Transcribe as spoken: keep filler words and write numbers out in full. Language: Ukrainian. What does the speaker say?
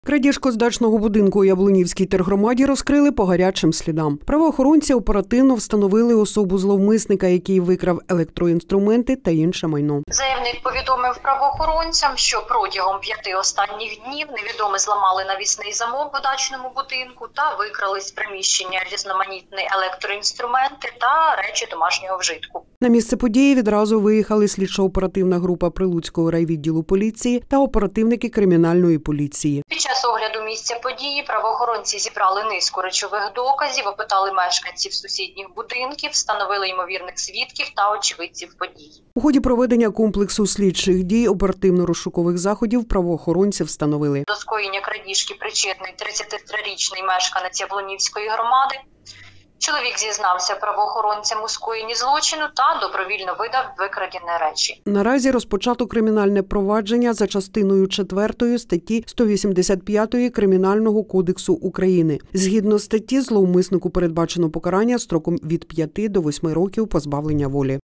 Крадіжку з дачного будинку у Яблунівській тергромаді розкрили по гарячим слідам. Правоохоронці оперативно встановили особу зловмисника, який викрав електроінструменти та інше майно. Заявник повідомив правоохоронцям, що протягом п'яти останніх днів невідомі зламали навісний замок у дачному будинку та викрали з приміщення різноманітні електроінструменти та речі домашнього вжитку. На місце події відразу виїхали слідчо-оперативна група Прилуцького райвідділу поліції та оперативники кримінальної поліції. Під час огляду місця події правоохоронці зібрали низку речових доказів, опитали мешканців сусідніх будинків, встановили ймовірних свідків та очевидців події. У ході проведення комплексу слідчих дій оперативно-розшукових заходів правоохоронці встановили. До скоєння крадіжки причетний тридцятитрирічний мешканець Яблунівської громади. Чоловік зізнався правоохоронцям у скоєнні злочину та добровільно видав викрадені речі. Наразі розпочато кримінальне провадження за частиною четвертої статті сто вісімдесят п'ятої Кримінального кодексу України. Згідно статті, зловмиснику передбачено покарання строком від п'яти до восьми років позбавлення волі.